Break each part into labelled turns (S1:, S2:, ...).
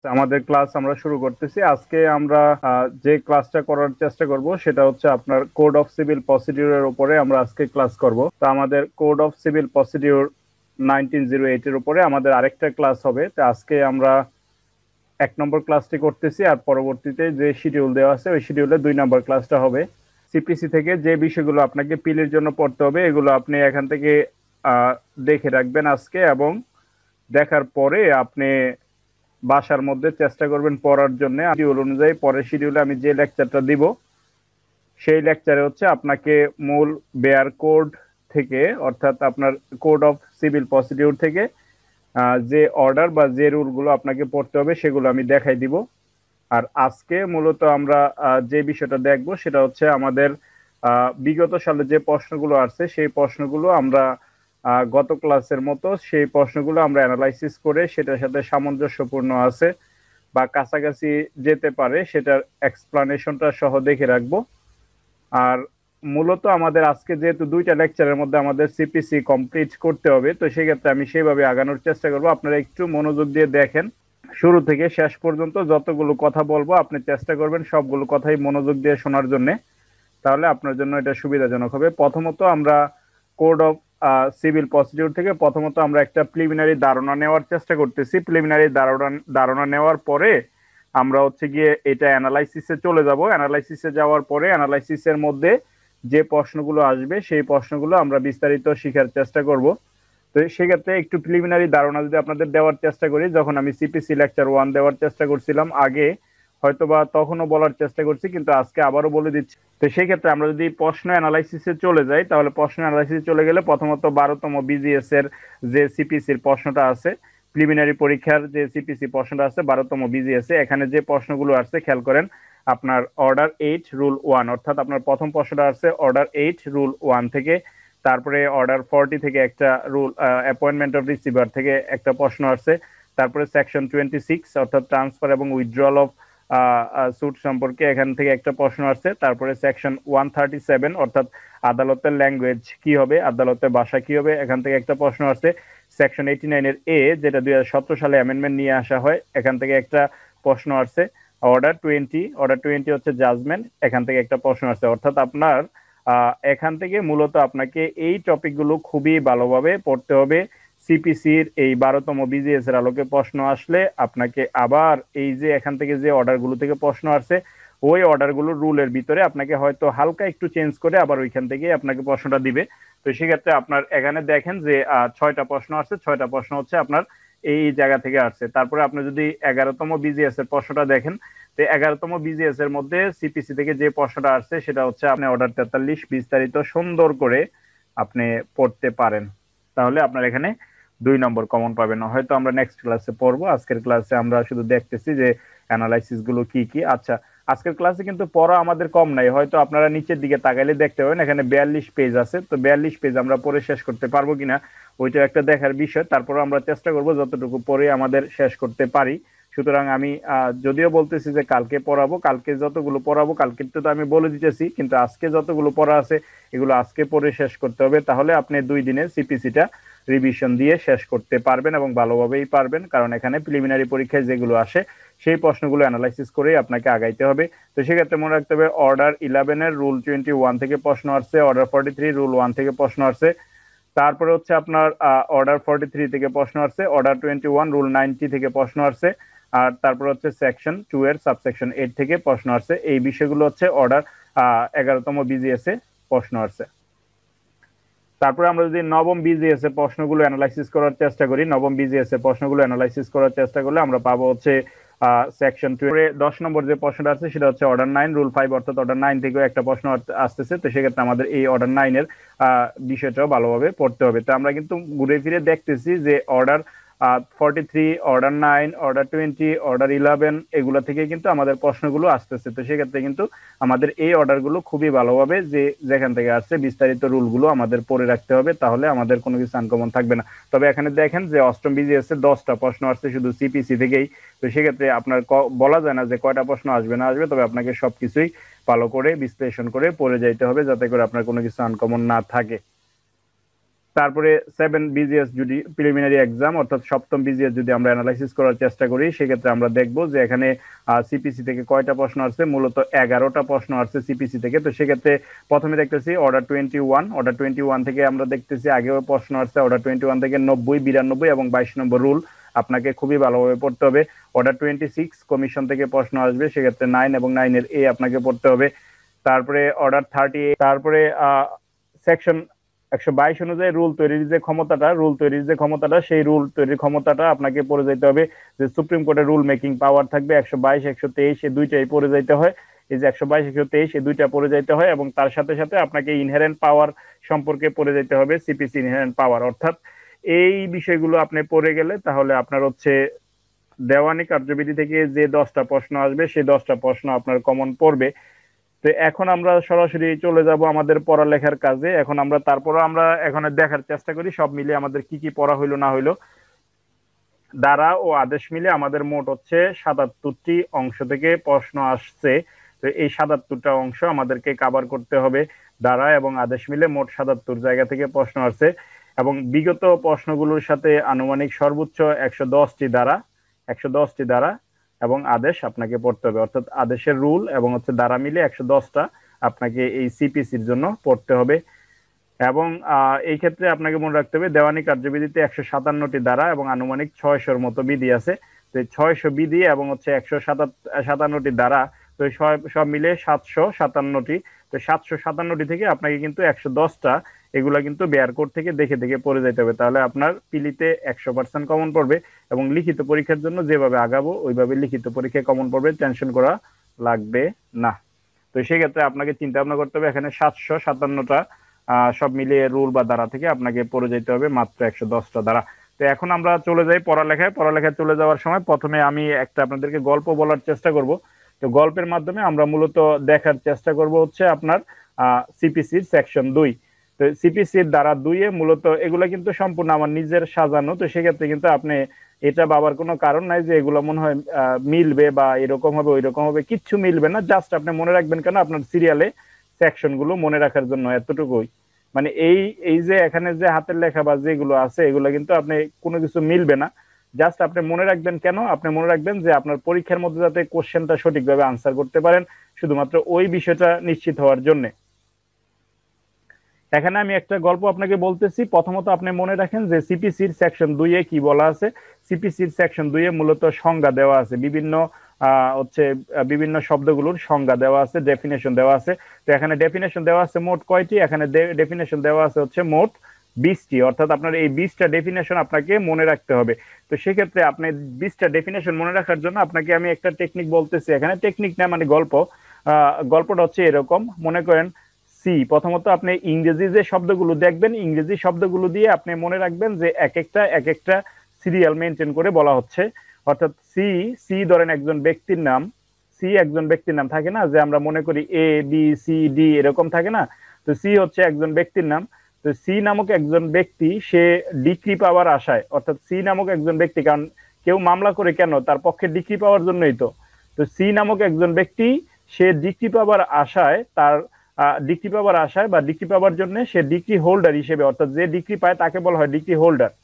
S1: আমাদের ক্লাস আমরা শুরু করতেছি। আজকে আমরা যে ক্লাসটা করার চেষ্টা করব সেটা হচ্ছে আপনার কোড অফ সিভিল প্রসিডিউরের উপরে আমরা আজকে ক্লাস করব। তো আমাদের কোড অফ সিভিল প্রসিডিউর 1908 এর উপরে আমাদের আরেকটা ক্লাস হবে। তো আজকে আমরা 1 নম্বর ক্লাসটি করতেছি, আর পরবর্তীতে যে শিডিউল দেওয়া আছে ওই শিডিউলে 2 নম্বর ক্লাসটা হবে। সিপিসি থেকে যে বিষয়গুলো আপনাকে পিলের জন্য পড়তে হবে এগুলো আপনি এখান থেকে আহ, দেখে রাখবেন আজকে, এবং দেখার পরে আপনি বাসার মধ্যে চেষ্টা করবেন পড়ার জন্য। শিডিউল অনুযায়ী পরের শিডিউলে আমি যে লেকচারটা দিব সেই লেকচারে হচ্ছে আপনাকে মূল বেয়ার কোড থেকে, অর্থাৎ আপনার কোড অফ সিভিল প্রসিডিউর থেকে যে অর্ডার বা যে রুলগুলো আপনাকে পড়তে হবে সেগুলো আমি দেখাই দিব। আর আজকে মূলত আমরা যে বিষয়টা দেখব সেটা হচ্ছে আমাদের বিগত সালে যে প্রশ্নগুলো আছে সেই প্রশ্নগুলো আমরা গত ক্লাসের মতো সেই প্রশ্নগুলো আমরা অ্যানালাইসিস করে সেটার সাথে সামঞ্জস্যপূর্ণ আছে বা কাছাকাছি যেতে পারে সেটার এক্সপ্লানেশনটা সহ দেখে রাখবো। আর মূলত আমাদের আজকে যেহেতু 2টা লেকচারের মধ্যে আমাদের সিপিসি কমপ্লিট করতে হবে, তো সেক্ষেত্রে আমি সেইভাবে আগানোর চেষ্টা করব। আপনারা একটু মনোযোগ দিয়ে দেখেন, শুরু থেকে শেষ পর্যন্ত যতগুলো কথা বলবো আপনি চেষ্টা করবেন সবগুলো কথাই মনোযোগ দিয়ে শোনার জন্য, তাহলে আপনার জন্য এটা সুবিধাজনক হবে। প্রথমত আমরা কোড অফ সিভিল প্রসিডিউর থেকে প্রথমত আমরা একটা প্রিলিমিনারি ধারণা নেওয়ার চেষ্টা করতেছি। প্রিলিমিনারি ধারণা নেওয়ার পরে আমরা হচ্ছে গিয়ে এটা অ্যানালাইসিসে চলে যাব। অ্যানালাইসিসে যাওয়ার পরে অ্যানালাইসিসের মধ্যে যে প্রশ্নগুলো আসবে সেই প্রশ্নগুলো আমরা বিস্তারিত শিখার চেষ্টা করব। তো সেক্ষেত্রে একটু প্রিলিমিনারি ধারণা যদি আপনাদের দেওয়ার চেষ্টা করি, যখন আমি সিপিসি লেকচার 1 দেওয়ার চেষ্টা করছিলাম আগে, হয়তোবা তখনও বলার চেষ্টা করছি, কিন্তু আজকে আবারও বলে দিচ্ছি। তো সেই ক্ষেত্রে আমরা যদি প্রশ্ন অ্যানালাইসিসে চলে যাই, তাহলে প্রশ্ন অ্যানালাইসিসে চলে গেলে প্রথমত 12তম বিজিএস এর যে সিপিসির প্রশ্নটা আছে, প্রিলিমিনারি পরীক্ষার যে সিপিসি প্রশ্নটা আছে 12তম বিজিএস এ, এখানে যে প্রশ্নগুলো আছে খেয়াল করেন। আপনার অর্ডার 8 রুল 1, অর্থাৎ আপনার প্রথম প্রশ্নটা আছে অর্ডার 8 রুল 1 থেকে। তারপরে অর্ডার 40 থেকে একটা রুল, অ্যাপয়েন্টমেন্ট অফ রিসিভার থেকে একটা প্রশ্ন আছে। তারপরে সেকশন 26 অর্থাৎ ট্রান্সফার এবং উইথড্রল অফ সুট সম্পর্কে এখান থেকে একটা প্রশ্ন আসছে। তারপরে সেকশন 137 অর্থাৎ আদালতের ল্যাঙ্গুয়েজ কি হবে, আদালতের ভাষা কি হবে, এখান থেকে একটা প্রশ্ন আসছে। সেকশন 89 এর এ, যেটা 2017 সালে অ্যামেন্ডমেন্ট নিয়ে আসা হয়, এখান থেকে একটা প্রশ্ন আসছে। অর্ডার 20 হচ্ছে জাজমেন্ট, এখান থেকে একটা প্রশ্ন আসছে। অর্থাৎ আপনার এখান থেকে মূলত আপনাকে এই টপিকগুলো খুবই ভালোভাবে পড়তে হবে। সিপিসির এই 12তম বিজিএস এর আলোকে প্রশ্ন আসলে আপনাকে আবার এই যে এখান থেকে যে অর্ডারগুলো থেকে প্রশ্ন আসছে ওই অর্ডারগুলোর রুলের ভিতরে আপনাকে হয়তো হালকা একটু চেঞ্জ করে আবার ওইখান থেকে আপনাকে প্রশ্নটা দিবে। তো সেক্ষেত্রে আপনার এখানে দেখেন যে 6টা প্রশ্ন আসছে, 6টা প্রশ্ন হচ্ছে আপনার এই জায়গা থেকে আসছে। তারপরে আপনি যদি 11তম বিজিএস এর প্রশ্নটা দেখেন, তো 11তম বিজিএস এর মধ্যে সিপিসি থেকে যে প্রশ্নটা আসছে সেটা হচ্ছে আপনি অর্ডার 43 বিস্তারিত সুন্দর করে আপনি পড়তে পারেন, তাহলে আপনার এখানে 2 নম্বর কমন পাবেন। হয়তো আমরা নেক্সট ক্লাসে পড়বো, আজকের ক্লাসে আমরা শুধু দেখতেছি যে অ্যানালাইসিস গুলো কি কি। আচ্ছা, আজকের ক্লাসে কিন্তু পড়া আমাদের কম নাই, হয়তো আপনারা নিচের দিকে তাকাইলে দেখতে পাবেন এখানে 42 পেজ আছে। তো 42 পেজ আমরা পড়ে শেষ করতে পারবো কিনা ওইটা একটা দেখার বিষয়। তারপর আমরা চেষ্টা করব যতটুকু পড়ে আমাদের শেষ করতে পারি। সুতরাং আমি যদিও বলতেছি যে কালকে পড়াবো, কালকে যতগুলো পড়াবো কালকে তো আমি বলে দিতেছি, কিন্তু আজকে যতগুলো পড়া আছে এগুলো আজকে পড়ে শেষ করতে হবে, তাহলে আপনি 2 দিনের সিপিসিটা রিভিশন দিয়ে শেষ করতে পারবেন এবং ভালোভাবেই পারবেন। কারণ এখানে প্রিলিমিনারি পরীক্ষায় যেগুলো আসে সেই প্রশ্নগুলো অ্যানালাইসিস করেই আপনাকে আগাইতে হবে। তো সেক্ষেত্রে মনে রাখতে হবে অর্ডার 11 এর রুল 21 থেকে প্রশ্ন আসছে, অর্ডার 43 রুল 1 থেকে প্রশ্ন আসছে। তারপরে হচ্ছে আপনার অর্ডার 43 থেকে প্রশ্ন আসছে, অর্ডার 21 রুল 90 থেকে প্রশ্ন আসছে। আর তারপর হচ্ছে সেকশন 2 এর সাবসেকশন 8 থেকে প্রশ্ন আসছে। এই বিষয়গুলো হচ্ছে অর্ডার 11তম বিজিএস এ প্রশ্ন আসছে। তারপরে আমরা যদি নবম বিজিএস এর প্রশ্নগুলো অ্যানালাইসিস করার চেষ্টা করি, নবম বিজিএস এর প্রশ্নগুলো অ্যানালাইসিস করার চেষ্টা করলে আমরা পাবো হচ্ছে সেকশন 2 এর 10 নম্বর যে প্রশ্নটা আছে সেটা হচ্ছে অর্ডার 9 রুল 5, অর্থাৎ অর্ডার 9 থেকেও একটা প্রশ্ন আসতেছে। তো সেক্ষেত্রে আমাদের এই অর্ডার 9 এর বিষয়টাও ভালোভাবে পড়তে হবে। তো আমরা কিন্তু ঘুরে ফিরে দেখতেছি যে অর্ডার 43, অর্ডার 9, অর্ডার 20, অর্ডার 11 এগুলো থেকে কিন্তু আমাদের প্রশ্নগুলো আসতেছে। তো সেক্ষেত্রে কিন্তু আমাদের এই অর্ডারগুলো খুবই ভালোভাবে যে যেখান থেকে আসছে বিস্তারিত রুলগুলো আমাদের পড়ে রাখতে হবে, তাহলে আমাদের কোনো কিছু আনকমন থাকবে না। তবে এখানে দেখেন যে অষ্টম বিজিএস এর 10টা প্রশ্ন আসছে শুধু সিপিসি থেকেই। তো সেক্ষেত্রে আপনার বলা যায় না যে কয়টা প্রশ্ন আসবে না আসবে, তবে আপনাকে সবকিছুই ভালো করে বিশ্লেষণ করে পড়ে যাইতে হবে যাতে করে আপনার কোনো কিছু আনকমন না থাকে। তারপরে 7 বিজিএস যদি প্রিলিমিনারি এক্সাম অর্থাৎ সপ্তম বিজিএস যদি আমরা অ্যানালাইসিস করার চেষ্টা করি, সেক্ষেত্রে আমরা দেখব যে এখানে সিপিসি থেকে কয়টা প্রশ্ন আসছে। মূলত 11টা প্রশ্ন আসছে সিপিসি থেকে। তো সেক্ষেত্রে প্রথমে দেখতেছি অর্ডার 21 থেকে আমরা দেখতেছি আগেও প্রশ্ন আসছে অর্ডার 21 থেকে 90, 92 এবং 22 নম্বর রুল আপনাকে খুবই ভালোভাবে পড়তে হবে। অর্ডার 26 কমিশন থেকে প্রশ্ন আসবে, সেক্ষেত্রে 9 এবং 9-এর এ আপনাকে পড়তে হবে। তারপরে অর্ডার 38, তারপরে সেকশন 122 অনুযায়ী রুল তৈরির যে ক্ষমতাটা সেই রুল তৈরির ক্ষমতাটা আপনাকে পড়ে যেতে হবে। যে সুপ্রিম কোর্টের রুল মেকিং পাওয়ার থাকবে 122, 123 এই দুইটাই পড়ে যেতে হয়। এই যে 122, 123 এই দুইটা পড়ে যেতে হয় এবং তার সাথে সাথে আপনাকে ইনহেরেন্ট পাওয়ার সম্পর্কে পড়ে যেতে হবে, সিপিসি ইনহেরেন্ট পাওয়ার। অর্থাৎ এই বিষয়গুলো আপনি পড়ে গেলে তাহলে আপনার হচ্ছে দেওয়ানি কার্যবিধি থেকে যে 10টা প্রশ্ন আসবে সেই 10টা প্রশ্ন আপনার কমন পড়বে। তো এখন আমরা সরাসরি চলে যাব আমাদের পড়ালেখার কাজে। এখন আমরা এখন দেখার চেষ্টা করি সব মিলে আমাদের কি কি পড়া হইলো না হইলো। দ্বারা ও আদেশ মিলে আমাদের মোট হচ্ছে 77টি অংশ থেকে প্রশ্ন আসছে। তো এই 77টা অংশ আমাদেরকে কভার করতে হবে। দ্বারা এবং আদেশ মিলে মোট 77 জায়গা থেকে প্রশ্ন আসছে এবং বিগত প্রশ্নগুলোর সাথে আনুমানিক সর্বোচ্চ 110টি দ্বারা এবং আদেশ আপনাকে পড়তে হবে। অর্থাৎ আদেশের রুল এবং হচ্ছে দ্বারা মিলে 110টা আপনাকে এই সিপিসির জন্য পড়তে হবে। এবং এই ক্ষেত্রে আপনাকে মনে রাখতে হবে দেওয়ানি কার্যবিধিতে 157টি ধারা এবং আনুমানিক 600-র মতো বিধি আছে। তো 600 বিধি এবং হচ্ছে 157টি ধারা, তো সব মিলে 757টি। তো 757টি থেকে আপনাকে কিন্তু 110টা এগুলা কিন্তু বেয়ার কোড থেকে দেখে দেখে পড়ে যেতে হবে। তাহলে আপনার পিলিতে 100% কমন পড়বে এবং লিখিত পরীক্ষার জন্য যেভাবে আগাবো ওইভাবে লিখিত পরীক্ষায় কমন পড়বে, টেনশন করা লাগবে না। তো সেক্ষেত্রে আপনাকে চিন্তা ভাবনা করতে হবে এখানে 757টা সব মিলিয়ে রুল বা ধারা থেকে আপনাকে পড়ে যেতে হবে মাত্র 110টা ধারা। তো এখন আমরা চলে যাই পড়ালেখায় চলে যাওয়ার সময় প্রথমে আমি একটা আপনাদেরকে গল্প বলার চেষ্টা করব। তো গল্পের মাধ্যমে আমরা মূলত দেখার চেষ্টা করব হচ্ছে আপনার সিপিসির সেকশন 2। তো সিপিসির ধারা 2-এ মূলত এগুলো কিন্তু সম্পূর্ণ আমার নিজের সাজানো। তো সেক্ষেত্রে কিন্তু আপনি এটা ভাবার কোনো কারণ নাই যে এগুলো মনে হয় মিলবে বা এরকম হবে ওই রকম হবে, কিচ্ছু মিলবে না। জাস্ট আপনি মনে রাখবেন কেন আপনার সিরিয়ালে সেকশন গুলো মনে রাখার জন্য এতটুকুই। মানে এই এই যে এখানে যে হাতের লেখা বা যেগুলো আছে এগুলো কিন্তু আপনি কোনো কিছু মিলবে না। জাস্ট আপনি মনে রাখবেন কেন, আপনি মনে রাখবেন যে আপনার পরীক্ষার মধ্যে যাতে কোশ্চেনটা সঠিকভাবে আনসার করতে পারেন, শুধুমাত্র ওই বিষয়টা নিশ্চিত হওয়ার জন্য। এখানে আমি একটা গল্প আপনাকে বলতেছি। প্রথমত আপনি মনে রাখেন যে সিপিসির সেকশন 2-এ কি বলা আছে। সিপিসির সেকশন 2-এ মূলত সংজ্ঞা দেওয়া আছে, বিভিন্ন শব্দগুলোর সংজ্ঞা দেওয়া আছে, ডেফিনেশন দেওয়া আছে। তো এখানে ডেফিনেশন দেওয়া আছে মোট কয়টি? এখানে ডেফিনেশন দেওয়া আছে হচ্ছে মোট 20টি। অর্থাৎ আপনার এই 20টা ডেফিনেশন আপনাকে মনে রাখতে হবে। তো সেক্ষেত্রে আপনি 20টা ডেফিনেশন মনে রাখার জন্য আপনাকে আমি একটা টেকনিক বলতেছি। এখানে টেকনিক না, মানে গল্পটা হচ্ছে এরকম। মনে করেন প্রথমত আপনি ইংরেজি যে শব্দগুলো দেখবেন, ইংরেজি শব্দগুলো দিয়ে আপনি মনে রাখবেন যে এক একটা সিরিয়াল মেনটেন করে বলা হচ্ছে। অর্থাৎ সি ধরেন একজন ব্যক্তির নাম থাকে না, যে আমরা মনে করি এ বি সি ডি এরকম থাকে না। তো সি হচ্ছে একজন ব্যক্তির নাম। তো সি নামক একজন ব্যক্তি সে ডিগ্রি পাওয়ার আশায়, অর্থাৎ সি নামক একজন ব্যক্তি, কারণ কেউ মামলা করে কেন? তার পক্ষে ডিগ্রি পাওয়ার জন্যই তো। তো সি নামক একজন ব্যক্তি সে ডিগ্রি পাওয়ার আশায় বা ডিগ্রি পাওয়ার জন্য সে ডিগ্রি হোল্ডার হিসেবে, অর্থাৎ যে ডিগ্রি পায় তাকে বলা হয় ডিগ্রি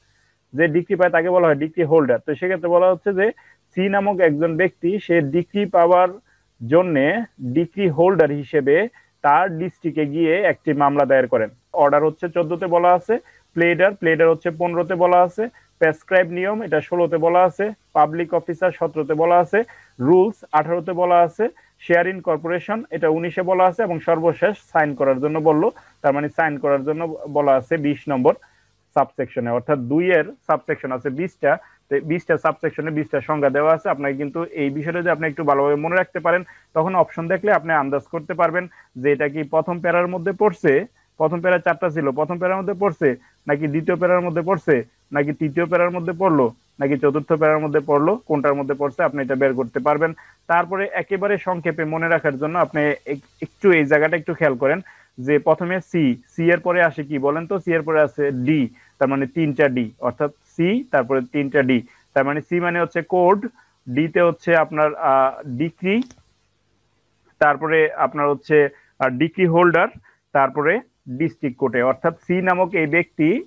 S1: হোল্ডার। তো সেক্ষেত্রে বলা হচ্ছে যে সি নামক একজন ব্যক্তি সে ডিগ্রি পাওয়ার জন্য ডিগ্রি হোল্ডার হিসেবে তার ডিস্ট্রিক্টে গিয়ে একটি মামলা দায়ের করেন। অর্ডার হচ্ছে 14তে বলা আছে, প্লেডার হচ্ছে 15তে বলা আছে, প্রেসক্রাইব নিয়ম এটা 16তে বলা আছে, পাবলিক অফিসার 17তে বলা আছে, রুলস 18তে বলা আছে, শেয়ার ইন কর্পোরেশন এটা 19-এ বলা আছে এবং সর্বশেষ সাইন করার জন্য বললো। তার মানে সাইন করার জন্য বলা আছে 20 নম্বর সাবসেকশনে। অর্থাৎ 2-এর সাবসেকশন আছে 20টা। 20টা সাবসেকশনে 20টা সংজ্ঞা দেওয়া আছে। আপনাকে কিন্তু এই বিষয়টা যদি আপনি একটু ভালোভাবে মনে রাখতে পারেন, তখন অপশন দেখলে আপনি আন্দাজ করতে পারবেন যে এটা কি প্রথম প্যারার মধ্যে পড়ছে, প্রথম প্যারা 4টা ছিল, প্রথম প্যারার মধ্যে পড়ছে, নাকি দ্বিতীয় প্যারার মধ্যে পড়ছে, নাকি তৃতীয় প্যারার মধ্যে পড়লো, নাকি চতুর্থ প্যারার মধ্যে পড়লো, কোনটার মধ্যে পড়ছে আপনি এটা বের করতে পারবেন। তারপরে একেবারে সংক্ষেপে মনে রাখার জন্য আপনি একটু এই জায়গাটা একটু খেয়াল করেন যে প্রথমে সি এর পরে আসে কি বলেন তো? সি এর পরে আছে ডি, তার মানে 3টা ডি, অর্থাৎ সি তারপরে 3টা ডি। তার মানে সি মানে হচ্ছে কোড, ডি তে হচ্ছে আপনার ডিগ্রি, তারপরে আপনার হচ্ছে ডিগ্রি হোল্ডার, তারপরে ডিস্ট্রিক্ট কোর্টে। অর্থাৎ সি নামক এই ব্যক্তি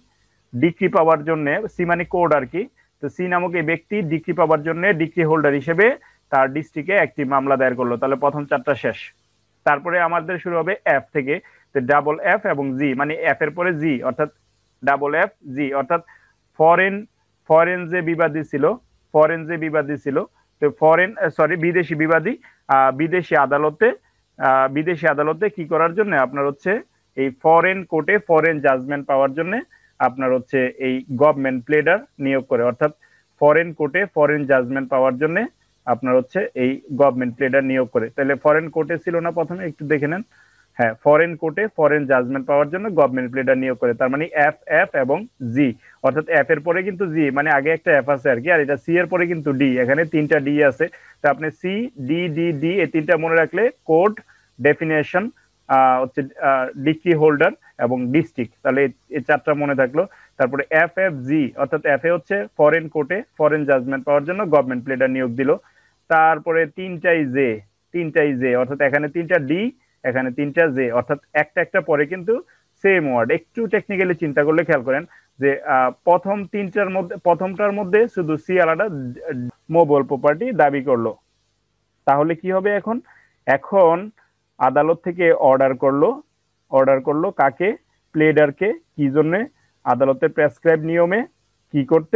S1: ডিক্রি পাওয়ার জন্য, সি মানে কোড আর কি, তো সি নামক এই ব্যক্তি ডিক্রি পাওয়ার জন্য ডিক্রি হোল্ডার হিসেবে তার ডিস্ট্রিক্টে একটি মামলা দায়ের করলো। তাহলে প্রথম চারটা শেষ। তারপরে আমাদের শুরু হবে এফ থেকে, ডাবল এফ এবং জি, মানে এফ এর পরে জি, অর্থাৎ ডাবল এফ জি, অর্থাৎ ফরেন ফরেন যে বিবাদী ছিল, ফরেন যে বিবাদী ছিল, তো ফরেন সরি বিদেশি বিবাদী, বিদেশি আদালতে, বিদেশি আদালতে কি করার জন্য আপনার হচ্ছে এই ফরেন কোর্টে ফরেন জাজমেন্ট পাওয়ার জন্য আপনার হচ্ছে এই গভর্নমেন্ট প্লেডার নিয়োগ করে, অর্থাৎ ফরেন কোর্টে ফরেন জাজমেন্ট পাওয়ার জন্য আপনার হচ্ছে এই গভর্নমেন্ট প্লেডার নিয়োগ করে। তাহলে ফরেন কোর্টে ছিল না প্রথমে, একটু দেখে নেন। হ্যাঁ, ফরেন কোর্টে ফরেন জাজমেন্ট পাওয়ার জন্য গভর্নমেন্ট প্লেডার নিয়োগ করে, তার মানে এফ এফ এবং জি, অর্থাৎ এফ এর পরে কিন্তু জি, মানে আগে একটা এফ আছে আর কি, আর এটা সি এর পরে কিন্তু ডি, এখানে তিনটা ডি আছে। তো আপনি সি ডি ডি ডি এই তিনটা মনে রাখলে কোড, ডেফিনেশন, হচ্ছে ডিক্রি হোল্ডার এবং ডিস্ট্রিক্ট, তাহলে এই চারটা মনে থাকলো। তারপরে এফ এফ জি, অর্থাৎ এফ এ হচ্ছে ফরেন কোর্টে ফরেন জাজমেন্ট পাওয়ার জন্য গভর্নমেন্ট প্লেডার নিয়োগ দিল। তারপরে তিনটাই জে, তিনটাই জে, অর্থাৎ এখানে তিনটা ডি, এখানে তিনটা জে, অর্থাৎ একটা একটা পরে কিন্তু সেম ওয়ার্ড। একটু টেকনিক্যালি চিন্তা করলে খেয়াল করেন যে প্রথম তিনটার মধ্যে, প্রথমটার মধ্যে শুধু সি আলাদা মোবাইল প্রপার্টি দাবি করলো, তাহলে কি হবে এখন? এখন আদালত থেকে অর্ডার করলো, অর্ডার করলো কাকে? প্লেডারকে। কি জন্য? আদালতের প্রেসক্রাইব নিয়মে কি করতে?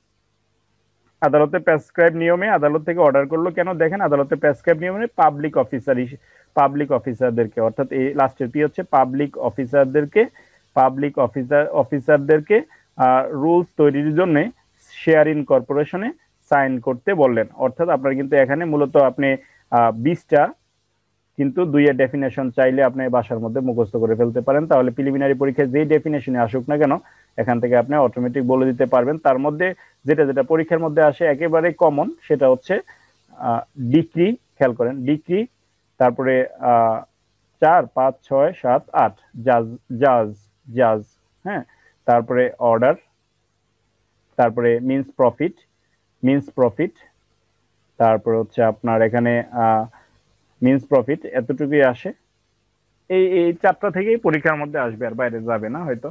S1: আদালতের প্রেসক্রাইব নিয়মে আদালত থেকে অর্ডার করলো কেন? দেখেন, আদালতের প্রেসক্রাইব নিয়মে পাবলিক অফিসার, পাবলিক অফিসারদেরকে, অর্থাৎ এই লাস্টের পি হচ্ছে পাবলিক অফিসারদেরকে, পাবলিক অফিসারদেরকে রুলস তৈরির জন্য শেয়ার ইন কর্পোরেশনে সাইন করতে বললেন। অর্থাৎ আপনার কিন্তু এখানে মূলত আপনি 20টা কিন্তু দুইয়ের ডেফিনেশন চাইলে আপনি বাসার মধ্যে মুখস্থ করে ফেলতে পারেন, তাহলে প্রিলিমিনারি পরীক্ষায় যেই ডেফিনেশনে আসুক না কেন এখান থেকে আপনি অটোমেটিক বলে দিতে পারবেন। তার মধ্যে যেটা যেটা পরীক্ষার মধ্যে আসে একেবারে কমন, সেটা হচ্ছে ডিক্রি, খেয়াল করেন ডিক্রি, তারপরে 4 5 6 7 8 জাজ, জাজ, জাজ, হ্যাঁ, তারপরে অর্ডার, তারপরে মিন্স প্রফিট, মিন্স প্রফিট, তারপরে হচ্ছে আপনার এখানে মিন্স প্রফিট, এতটুকুই আসে। এই চারটা থেকেই পরীক্ষার মধ্যে আসবে, আর বাইরে যাবে না হয়তো।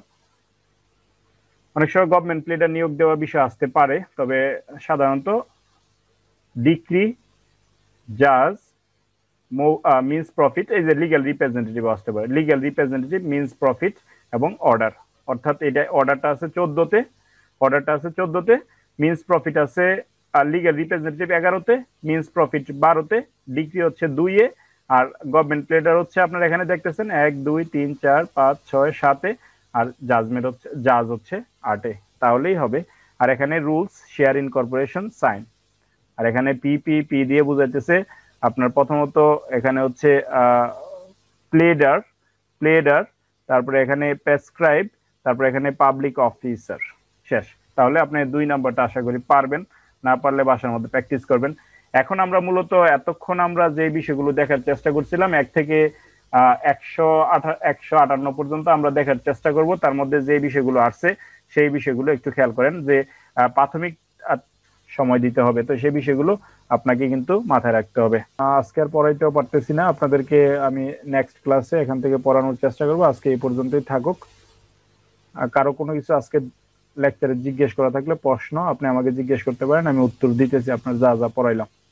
S1: অনেক সময় গভর্নমেন্ট প্লেডার নিয়োগ দেওয়ার বিষয় আসতে পারে, তবে সাধারণত ডিক্রি, জাজ, মিন্স প্রফিট, এই যে লিগ্যাল রিপ্রেজেন্টেটিভ আসতে পারে, লিগ্যাল রিপ্রেজেন্টেটিভ, মিন্স প্রফিট এবং অর্ডার। অর্থাৎ এটা অর্ডারটা আছে 14তে, অর্ডারটা আছে 14তে, মিন্স প্রফিট আছে আর লিগ্যাল রিপ্রেজেন্টেটিভ 11তে, মিন্স প্রফিট 12তে, ডিক্রি হচ্ছে 2-এ, আর গভর্নমেন্ট প্লেডার হচ্ছে আপনার এখানে দেখতেছেন 1 2 3 4 5 6 7-এ, আর জাজমেন্ট হচ্ছে, জাজ হচ্ছে 8-এ, তাহলেই হবে। আর এখানে rules share in corporation sign, আর এখানে পি পি পি দিয়ে বুঝাইতেছে আপনার প্রথমত এখানে হচ্ছে প্লেডার, প্লেডার, তারপরে এখানে প্রেসক্রাইব, তারপরে এখানে পাবলিক অফিসার, শেষ। তাহলে আপনি 2 নাম্বারটা আশা করি পারবেন, না পারলে বাসার মধ্যে প্র্যাকটিস করবেন। এখন আমরা মূলত এতক্ষণ আমরা যে বিষয়গুলো দেখার চেষ্টা করছিলাম 1 থেকে 158 পর্যন্ত আমরা দেখার চেষ্টা করব। তার মধ্যে যে বিষয়গুলো আসছে সেই বিষয়গুলো একটু খেয়াল করেন, যে প্রাথমিক সময় দিতে হবে, তো সেই বিষয়গুলো আপনাকে কিন্তু মাথায় রাখতে হবে। আজকে আর পড়াইতেও পারতেছি না আপনাদেরকে, আমি নেক্সট ক্লাসে এখান থেকে পড়ানোর চেষ্টা করব। আজকে এই পর্যন্তই থাকুক। কারো কোনো কিছু আজকে লেকচারে জিজ্ঞেস করা থাকলে প্রশ্ন আপনি আমাকে জিজ্ঞেস করতে পারেন, আমি উত্তর দিতেছি আপনার যা যা পড়াইলাম।